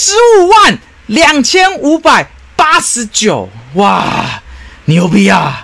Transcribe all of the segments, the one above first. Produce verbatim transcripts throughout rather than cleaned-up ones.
十五万两千五百八十九，哇，牛逼啊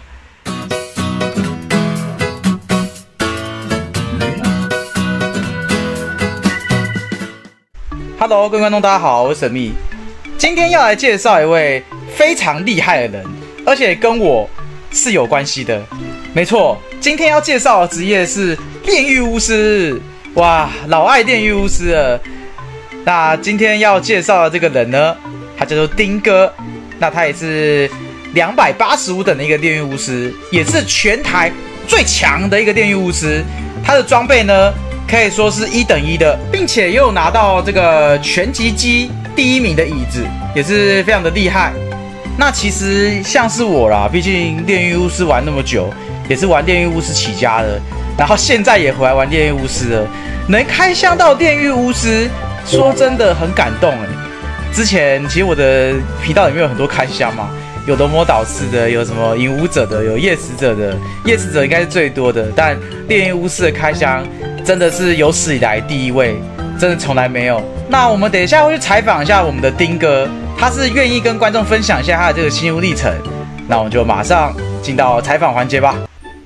！Hello， 各位观众，大家好，我是神秘。今天要来介绍一位非常厉害的人，而且跟我是有关系的。没错，今天要介绍的职业是炼狱巫师。哇，老爱炼狱巫师了。那今天要介绍的这个人呢，他叫做丁哥。那他也是两百八十五等的一个炼狱巫师，也是全台最强的一个炼狱巫师。他的装备呢，可以说是一等一的，并且又拿到这个拳击机第一名的椅子，也是非常的厉害。那其实像是我啦，毕竟炼狱巫师玩那么久，也是玩炼狱巫师起家的，然后现在也回来玩炼狱巫师了。能开箱到炼狱巫师，说真的很感动哎。之前其实我的频道里面有很多开箱嘛，有龙魔导师的，有什么影武者的，有夜使者的，夜使者应该是最多的，但炼狱巫师的开箱真的是有史以来第一位，真的从来没有。那我们等一下会去采访一下我们的丁哥，他是愿意跟观众分享一下他的这个心路历程。那我们就马上进到采访环节吧。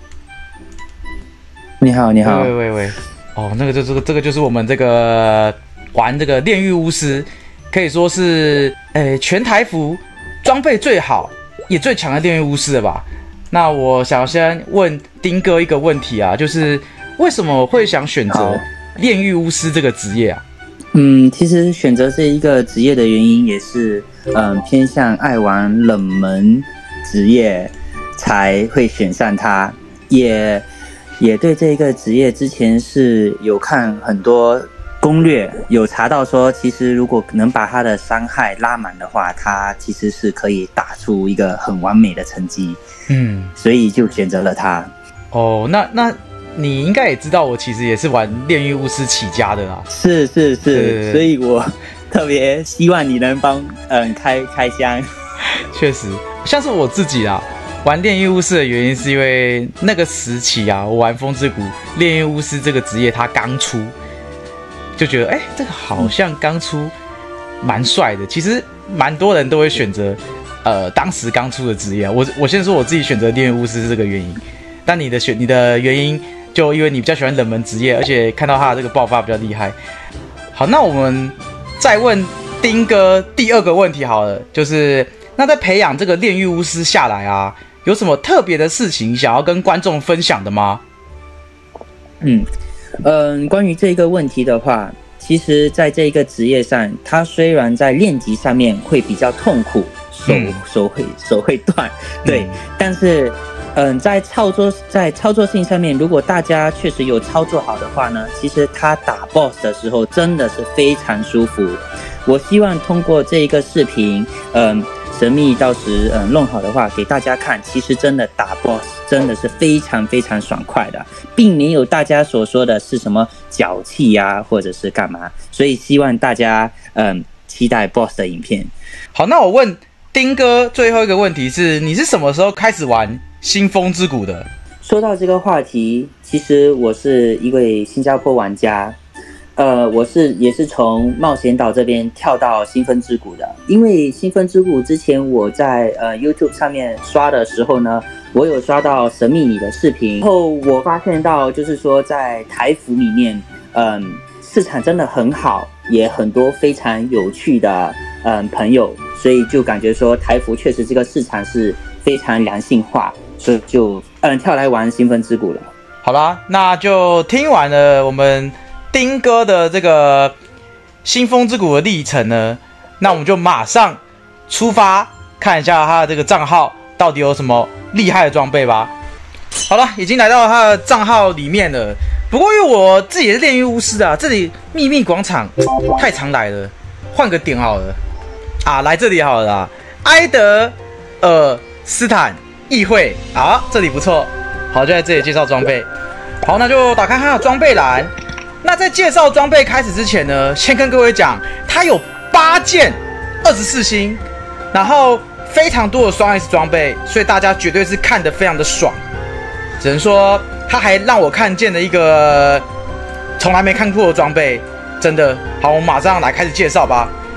你好，你好。 喂喂喂，哦，那个就这个这个就是我们这个玩这个炼狱巫师，可以说是诶全台服装备最好也最强的炼狱巫师了吧？那我想先问丁哥一个问题啊，就是为什么会想选择炼狱巫师这个职业啊？ 嗯，其实选择这一个职业的原因也是，嗯，偏向爱玩冷门职业才会选上它，也也对这个职业之前是有看很多攻略，有查到说，其实如果能把它的伤害拉满的话，它其实是可以打出一个很完美的成绩。嗯，所以就选择了它。 哦，那那。你应该也知道，我其实也是玩炼狱巫师起家的啦。 是是是，所以我特别希望你能帮嗯开开箱。 确实，像是我自己啦，玩炼狱巫师的原因是因为那个时期啊，我玩风之谷，炼狱巫师这个职业它刚出，就觉得哎、欸，这个好像刚出，蛮帅的。其实蛮多人都会选择呃当时刚出的职业。我我先说我自己选择炼狱巫师是这个原因，但你的选你的原因。就因为你比较喜欢冷门职业，而且看到他的这个爆发比较厉害。好，那我们再问丁哥第二个问题好了，就是那在培养这个炼狱巫师下来啊，有什么特别的事情想要跟观众分享的吗？ 嗯嗯，关于这个问题的话，其实在这个职业上，它虽然在练级上面会比较痛苦，手、嗯、手会手会断，对，嗯、但是。嗯，在操作在操作性上面，如果大家确实有操作好的话呢，其实他打 boss 的时候真的是非常舒服。我希望通过这一个视频，嗯，神秘到时嗯弄好的话给大家看，其实真的打 boss 真的是非常非常爽快的，并没有大家所说的是什么脚气呀、啊，或者是干嘛。所以希望大家嗯期待 boss 的影片。 好，那我问丁哥最后一个问题是，你是什么时候开始玩新风之谷的？ 说到这个话题，其实我是一位新加坡玩家，呃，我是也是从冒险岛这边跳到新风之谷的。因为新风之谷之前我在呃 YouTube 上面刷的时候呢，我有刷到神秘你的视频，然后我发现到就是说在台服里面，嗯、呃，市场真的很好，也很多非常有趣的嗯、呃、朋友，所以就感觉说台服确实这个市场是非常良性化。所以就嗯跳来玩新风之谷了。 好啦，那就听完了我们丁哥的这个新风之谷的历程呢，那我们就马上出发看一下他的这个账号到底有什么厉害的装备吧。好了，已经来到他的账号里面了。不过因为我自己也是炼狱巫师啊，这里秘密广场太常来了，换个点好了啊，来这里好了啦。埃德尔斯坦议会，好，这里不错。好，就在这里介绍装备。好，那就打开它的装备栏。那在介绍装备开始之前呢，先跟各位讲，它有八件二十四星，然后非常多的双 S 装备，所以大家绝对是看得非常的爽。只能说，它还让我看见了一个从来没看过的装备，真的。好，我们马上来开始介绍吧。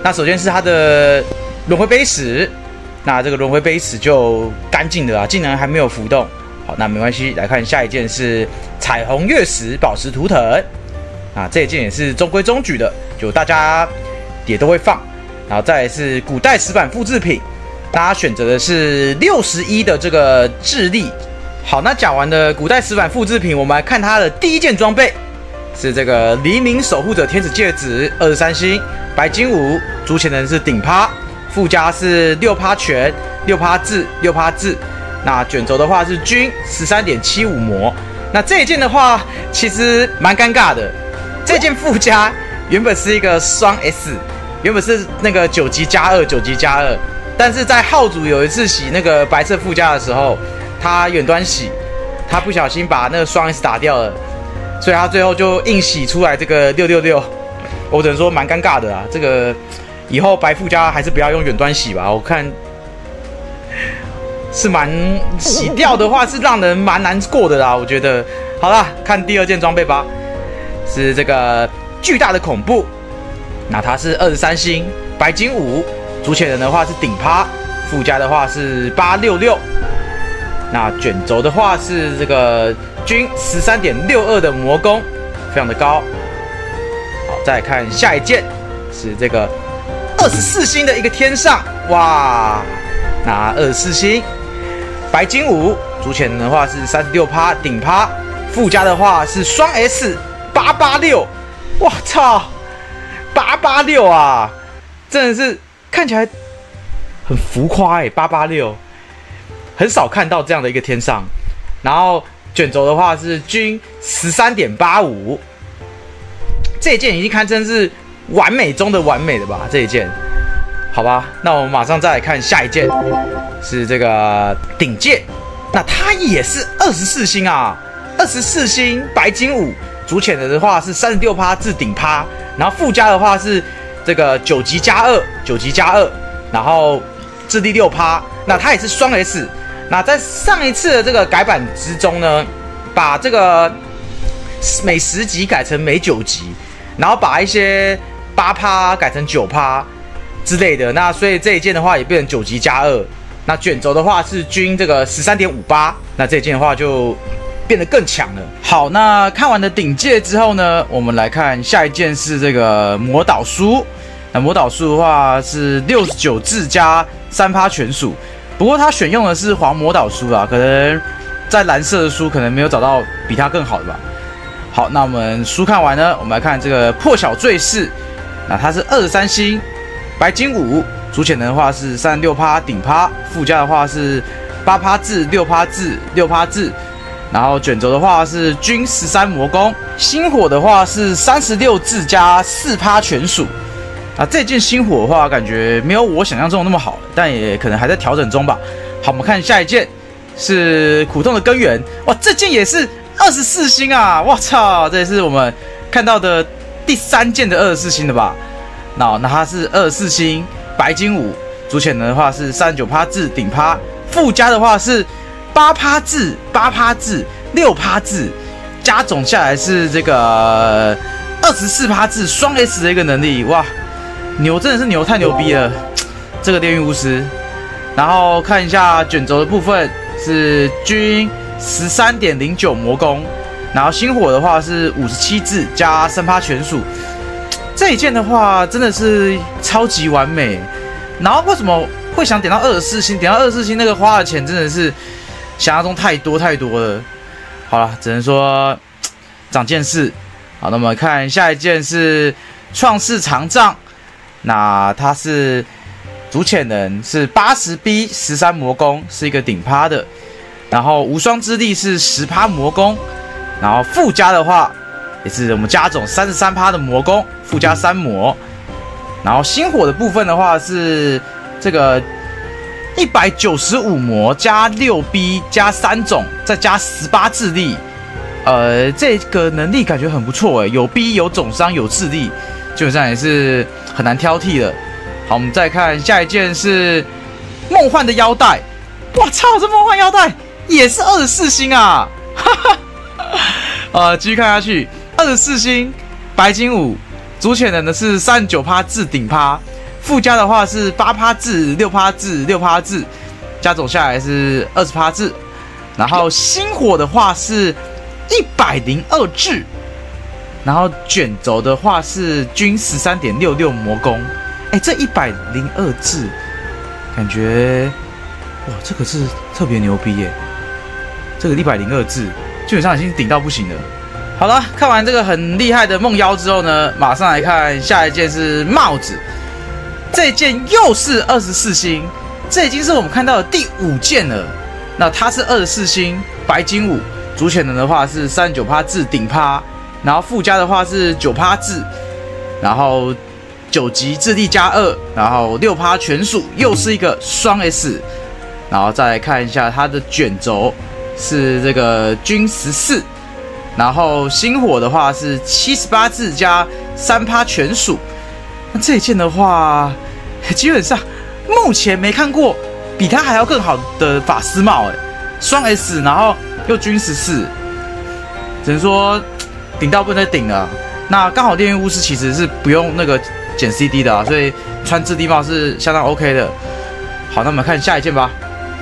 那首先是它的轮回碑石，那这个轮回碑石就干净的啊，竟然还没有浮动。好，那没关系，来看下一件是彩虹月石宝石图腾。啊，这一件也是中规中矩的，就大家也都会放。然后再来是古代石板复制品，大家选择的是六十一的这个智力。好，那讲完了古代石板复制品，我们来看它的第一件装备，是这个黎明守护者天使戒指，二十三星，白金五，主潜能是顶趴，附加是六趴拳、六趴智、六趴智。那卷轴的话是均十三点七五魔。那这一件的话，其实蛮尴尬的。这件附加原本是一个双 S， 原本是那个九级加二，九级加二，但是在号主有一次洗那个白色附加的时候，他远端洗，他不小心把那个双 S 打掉了，所以他最后就硬洗出来这个六六六，我只能说蛮尴尬的啊。这个以后白附加还是不要用远端洗吧，我看是蛮洗掉的话是让人蛮难过的啦，我觉得。好啦，看第二件装备吧。是这个巨大的恐怖，那它是二十三星，白金五，主潜人的话是顶趴，附加的话是八六六。那卷轴的话是这个均十三点六二的魔攻，非常的高。好，再来看下一件，是这个二十四星的一个天上，哇，那二十四星，白金五，主潜人的话是三十六趴，顶趴，附加的话是双 S。八八六，我操，八八六啊，真的是看起来很浮夸哎，八八六，很少看到这样的一个天上。然后卷轴的话是均十三点八五，这一件已经堪称是完美中的完美的吧？这一件，好吧，那我们马上再来看下一件，是这个顶戒，那它也是二十四星啊，二十四星白金五。主潜的话是三十六趴至顶趴，然后附加的话是这个九级加二，九级加二，然后智力六趴，那它也是双 S。那在上一次的这个改版之中呢，把这个每十级改成每九级，然后把一些八趴改成九趴之类的。那所以这一件的话也变成九级加二。那卷轴的话是均这个十三点五八，那这件的话就变得更强了。好，那看完了顶戒之后呢，我们来看下一件是这个魔导书。那魔导书的话是六十九字加三趴全属，不过它选用的是黄魔导书啦，可能在蓝色的书可能没有找到比它更好的吧。好，那我们书看完呢，我们来看这个破晓坠饰。那它是二十三星，白金五，主潜能的话是三十六趴顶趴，附加的话是八趴至六趴至六趴至。然后卷轴的话是均十三魔攻，星火的话是三十六字加四趴全属。啊，这件星火的话，感觉没有我想象中的那么好，但也可能还在调整中吧。好，我们看下一件是苦痛的根源，哇，这件也是二十四星啊！我操，这也是我们看到的第三件的二十四星的吧？那那它是二十四星，白金五，主潜能的话是三十九趴至顶趴，附加的话是八趴至八趴至六趴至，加总下来是这个二十四趴至双 S 的一个能力，哇，牛真的是牛，太牛逼了，这个炼狱巫师。然后看一下卷轴的部分是均十三点零九魔攻，然后星火的话是五十七字加三趴全属。这一件的话真的是超级完美。然后为什么会想点到二十四星？点到二十四星那个花的钱真的是想象中太多太多了。好了，只能说长见识。好，那么看下一件是创世长杖，那它是主潜能是八十 B 十三魔攻，是一个顶趴的，然后无双之力是十趴魔攻，然后附加的话也是我们加总三十三趴的魔攻，附加三魔，然后星火的部分的话是这个一百九十五魔加六 B 加三种，再加十八智力，呃，这个能力感觉很不错诶，有 B 有总伤有智力，基本上也是很难挑剔的。好，我们再看下一件是梦幻的腰带。我操，这梦幻腰带也是二十四星啊！哈哈，呃，继续看下去，二十四星，白金五，主潜能的是三十九趴至顶趴， 附加的话是八趴制、六趴制、六趴制，加总下来是二十趴制。然后星火的话是一百零二制，然后卷轴的话是均十三点六六魔攻。哎，这一百零二制，感觉哇，这个是特别牛逼耶！这个一百零二制基本上已经顶到不行了。好了，看完这个很厉害的梦妖之后呢，马上来看下一件是帽子。这一件又是二十四星，这已经是我们看到的第五件了。那它是二十四星白金五，主潜能的话是三十九趴制顶趴，然后附加的话是九趴制，然后九级智力加二，然后六趴全属，又是一个双 S。然后再来看一下它的卷轴是这个均十四，然后星火的话是七十八制加三趴全属。那这一件的话，基本上目前没看过比它还要更好的法师帽，哎，双 S， 然后又均十四，只能说顶到不能再顶了。那刚好炼狱巫师其实是不用那个减 C D 的啊，所以穿质地帽是相当 OK 的。好，那我们看下一件吧，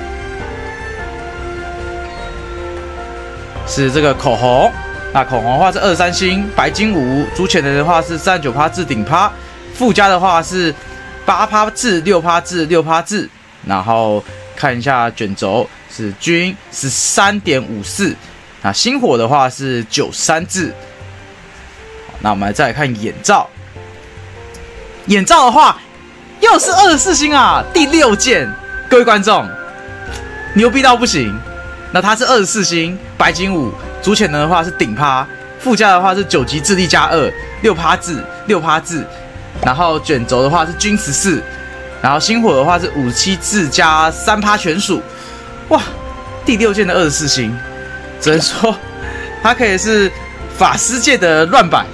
是这个口红。那口红的话是二十三星白金五，主潜能的话是三十九趴至顶趴，附加的话是八趴至六趴至六趴至。然后看一下卷轴是均十三点五四，那星火的话是九十三至。那我们再来看眼罩，眼罩的话又是二十四星啊，第六件，各位观众牛逼到不行。那它是二十四星白金五，主潜能的话是顶趴，附加的话是九级智力加二，六趴至六趴至，然后卷轴的话是均十四，然后星火的话是五十七至加三趴全属。哇，第六件的二十四星，只能说它可以是法师界的乱摆。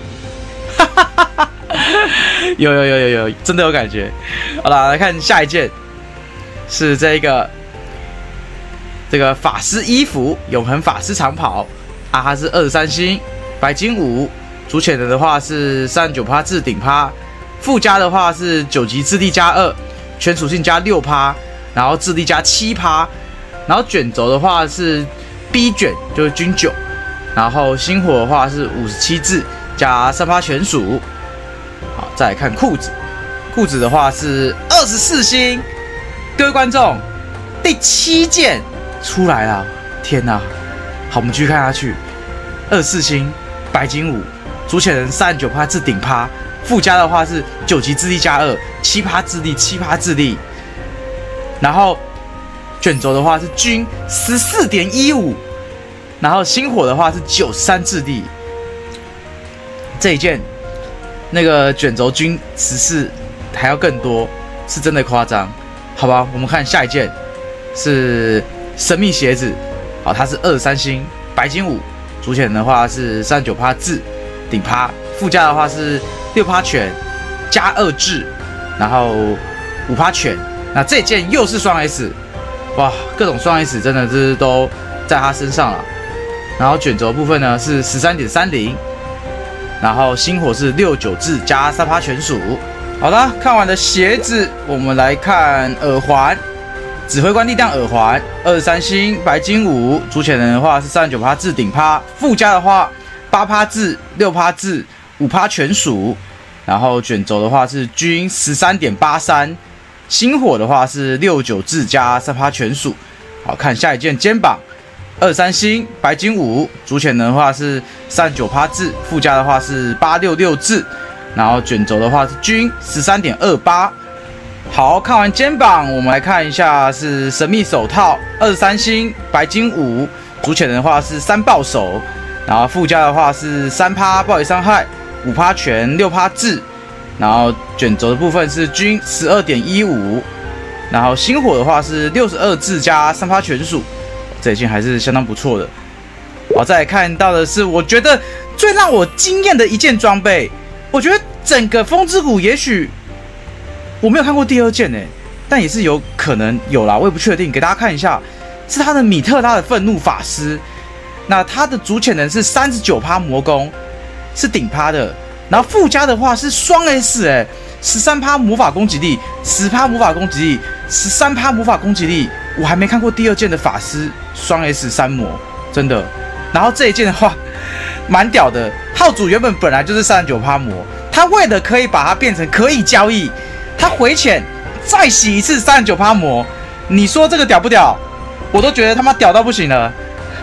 有有有有有，真的有感觉。好了，来看下一件，是这个这个法师衣服，永恒法师长袍啊，它是二十三星白金五，主潜能的话是三十九趴至顶趴，附加的话是九级智力加二，全属性加六趴，然后智力加七趴，然后卷轴的话是 B 卷，就是均九，然后星火的话是五十七至加三趴全属。好，再来看裤子，裤子的话是二十四星，各位观众，第七件出来了，天哪！好，我们继续看下去，二十四星白金五，主潜能三十九趴至顶趴，附加的话是九级智力加二，七趴智力，七趴智力，然后卷轴的话是均十四点一五，然后星火的话是九十三智力。这一件那个卷轴均十四还要更多，是真的夸张，好吧？我们看下一件是神秘鞋子，好，它是二十三星白金五，主潜的话是三十九趴至顶趴，附加的话是六趴全加二至，然后五趴全。那这件又是双 S， 哇，各种双 S 真的是都在它身上了。然后卷轴部分呢是十三点三零。然后星火是六九至加三趴全属。好了，看完了鞋子，我们来看耳环。指挥官力量耳环，二十三星白金五，主潜能的话是三十九趴至顶趴，附加的话八趴至六趴至五趴全属。然后卷轴的话是均十三点八三，星火的话是六九至加三趴全属。好，看下一件肩膀。二十三星白金五，主潜能的话是三十九趴至，附加的话是八六六至，然后卷轴的话是均十三点二八。好，看完肩膀，我们来看一下是神秘手套，二十三星白金五，主潜能的话是三爆手，然后附加的话是三趴暴力伤害，五趴全，六趴至，然后卷轴的部分是均十二点一五，然后星火的话是六十二至加三趴全属。这一件还是相当不错的。好，再来看到的是，我觉得最让我惊艳的一件装备。我觉得整个风之谷，也许我没有看过第二件诶，但也是有可能有啦，我也不确定。给大家看一下，是他的米特拉的愤怒法师。那他的主潜能是三十九趴魔攻，是顶趴的。然后附加的话是双 S 诶， 十三趴魔法攻击力，十趴魔法攻击力，十三趴魔法攻击力，我还没看过第二件的法师双 S 三魔，真的。然后这一件的话，蛮屌的。号主原本本来就是三十九趴魔，他为了可以把它变成可以交易，他回潜再洗一次三十九趴魔，你说这个屌不屌？我都觉得他妈屌到不行了，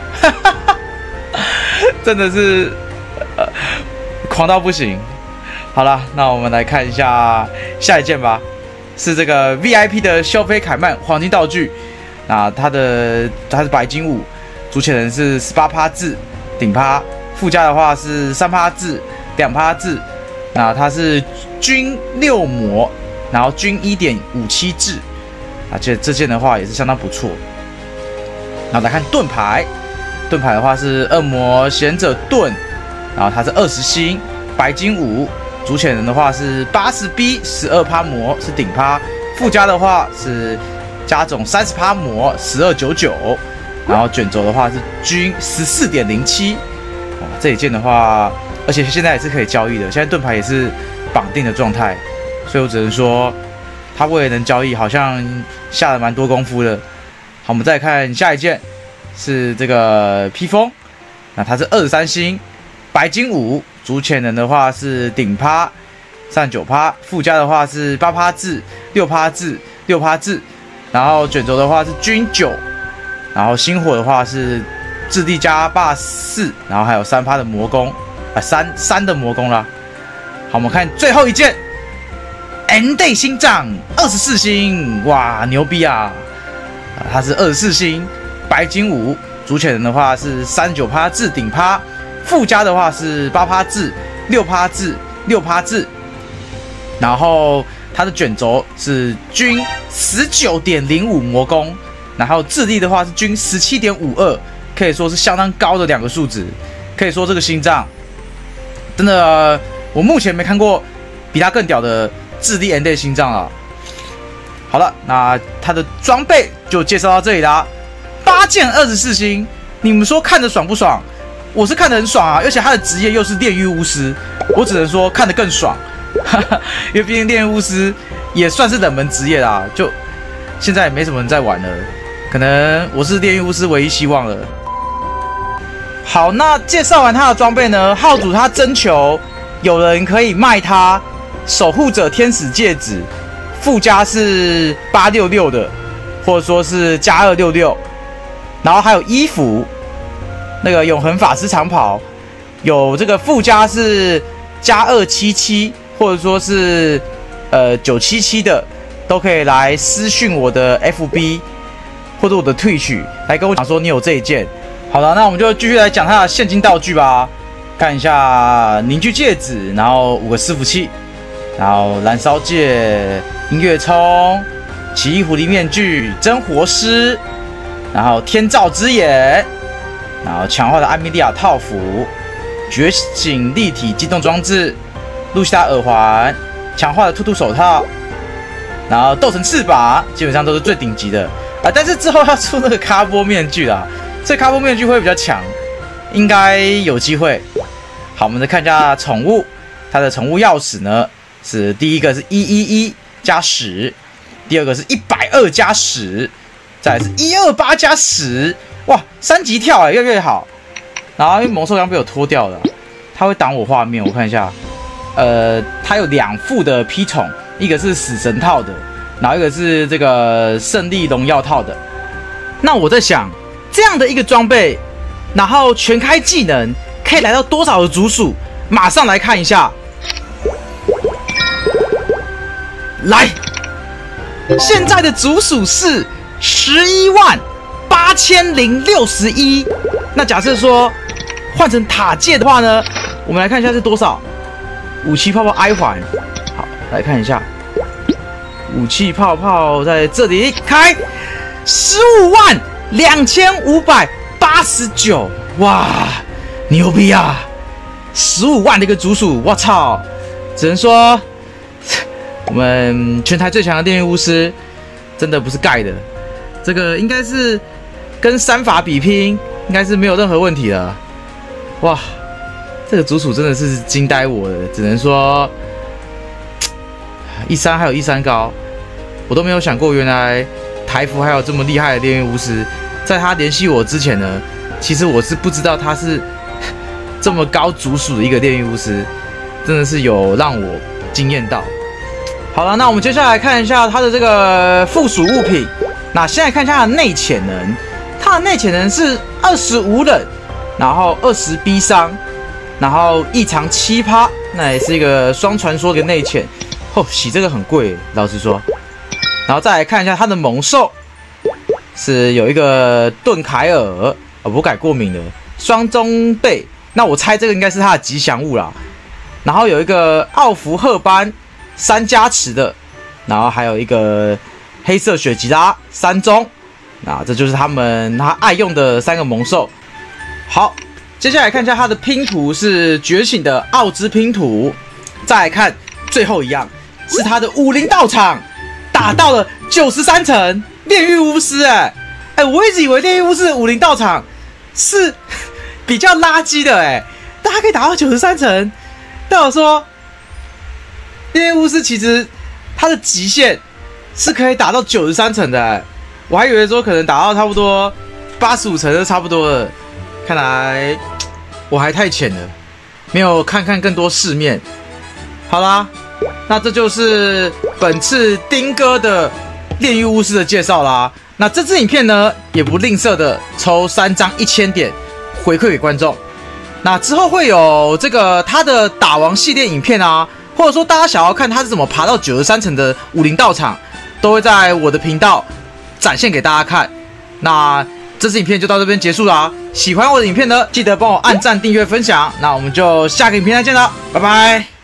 真的是、呃、狂到不行。好了，那我们来看一下下一件吧，是这个 V I P 的修菲凯曼黄金道具。那它的它是白金五，主潜人是十八趴字顶趴，附加的话是三趴字两趴字。那它是均六魔，然后均 一点五七字，而且这件的话也是相当不错。然后来看盾牌，盾牌的话是恶魔贤者盾，然后它是二十星白金五。主潜人的话是八十 B 十二趴魔是顶趴，附加的话是加总三十趴魔十二九九，然后卷轴的话是均十四点零七。这一件的话，而且现在也是可以交易的，现在盾牌也是绑定的状态，所以我只能说，他为了能交易，好像下了蛮多功夫的。好，我们再看下一件，是这个披风，那它是二十三星白金五。主潜人的话是顶趴三十九趴，附加的话是八趴字六趴字六趴字，然后卷轴的话是均九，然后星火的话是质地加霸四，然后还有三趴的魔攻啊三三的魔攻啦。好，我们看最后一件 N Day 心脏二十四星，哇牛逼啊！啊它是二十四星白金五，主潜人的话是三十九趴字顶趴。附加的话是八趴字、六趴字、六趴字，然后它的卷轴是均十九点零五魔攻，然后智力的话是均十七点五二，可以说是相当高的两个数值。可以说这个心脏真的、呃，我目前没看过比它更屌的智力 N D 心脏啊。好了，那它的装备就介绍到这里啦。八件二十四星，你们说看得爽不爽？我是看得很爽啊，而且他的职业又是炼狱巫师，我只能说看得更爽，因为毕竟炼狱巫师也算是冷门职业啦，就现在也没什么人在玩了，可能我是炼狱巫师唯一希望了。好，那介绍完他的装备呢，号主他征求有人可以卖他守护者天使戒指，附加是八六六的，或者说是加二六六，然后还有衣服。那个永恒法师长袍有这个附加是加二七七，或者说是呃九七七的，都可以来私讯我的 F B 或者我的 Twitch 来跟我讲说你有这一件。好了，那我们就继续来讲它的现金道具吧。看一下凝聚戒指，然后五个伺服器，然后燃烧戒、音乐冲、奇异狐狸面具、真活师，然后天照之眼。然后强化的艾米莉亚套服，觉醒立体机动装置，露西达耳环，强化的兔兔手套，然后斗神翅膀，基本上都是最顶级的啊。但是之后要出那个卡波面具啦，所以卡波面具会比较强，应该有机会。好，我们再看一下宠物，它的宠物钥匙呢是第一个是一一一加十，第二个是一百二加十，再来是一二八加十。哇，三级跳哎，越来越好。然后因为猛兽刚被我脱掉了，它会挡我画面。我看一下，呃，它有两副的披宠，一个是死神套的，然后一个是这个胜利荣耀套的。那我在想，这样的一个装备，然后全开技能，可以来到多少的组数？马上来看一下。来，现在的组数是十一万。八千零六十一，那假设说换成塔戒的话呢，我们来看一下是多少？武器泡泡哀环，好，来看一下，武器泡泡在这里开十五万两千五百八十九，哇，牛逼啊！十五万的一个组数，我操！只能说我们全台最强的炼狱巫师真的不是盖的，这个应该是。跟三法比拼，应该是没有任何问题了。哇，这个组属真的是惊呆我了，只能说一三还有一三高，我都没有想过，原来台服还有这么厉害的炼狱巫师。在他联系我之前呢，其实我是不知道他是这么高族属的一个炼狱巫师，真的是有让我惊艳到。好了，那我们接下来看一下他的这个附属物品。那现在看一下他的内潜能，他的内潜能是二十五忍，然后二十逼伤，然后异常七趴，那也是一个双传说的内潜。哦，洗这个很贵，老实说。然后再来看一下他的猛兽。是有一个顿凯尔，哦，我改过名了，双中背。那我猜这个应该是它的吉祥物啦。然后有一个奥弗赫班三加持的，然后还有一个黑色雪吉拉三中。那这就是他们他爱用的三个猛兽。好，接下来看一下它的拼图是觉醒的奥兹拼图。再来看最后一样是它的武林道场，打到了九十三层。炼狱巫师，哎、欸、哎、欸，我一直以为炼狱巫师的武林道场是比较垃圾的，哎、欸，但他可以打到九十三层。但我说，炼狱巫师其实它的极限是可以打到九十三层的，哎，我还以为说可能打到差不多八十五层就差不多了。看来我还太浅了，没有看看更多世面。好啦，那这就是本次丁哥的炼狱巫师的介绍啦。那这支影片呢，也不吝啬的抽三张一千点回馈给观众。那之后会有这个他的打王系列影片啊，或者说大家想要看他是怎么爬到九十三层的武林道场，都会在我的频道展现给大家看。那这支影片就到这边结束啦。喜欢我的影片呢，记得帮我按赞、订阅、分享。那我们就下个影片再见啦，拜拜。